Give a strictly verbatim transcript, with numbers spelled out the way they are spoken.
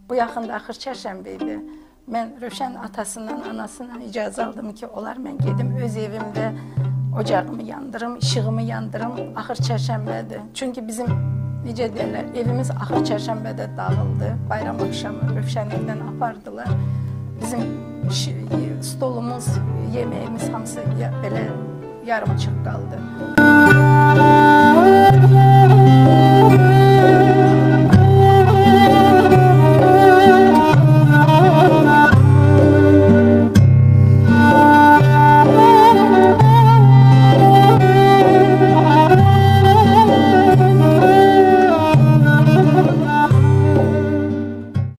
Bu yaxında axır çərşənbə idi. Mən Rövşən atasından, anasından icazə aldım ki, olar mən gedim öz evimdə ocağımı yandırım, işığımı yandırım, axır çərşənbədir. Çünki bizim, necə deyirlər, evimiz axır çərşənbədə dağıldı. Bayram axşamı Rövşən evdən apardılar. Bizim stolumuz, yeməyimiz hamısı belə yarımçıq qaldı.